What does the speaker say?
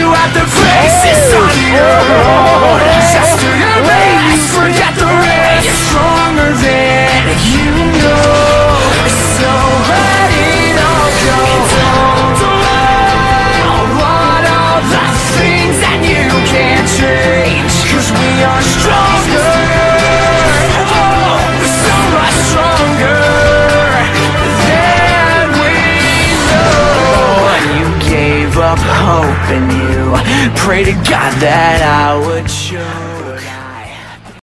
you at the faces on you. Just to erase, forget the race. You're stronger than you know. So let it all go. Don't want all the things that you can't change, 'cause we are stronger. Oh, so much stronger than we know. You gave up hope and you pray to God that I would choose.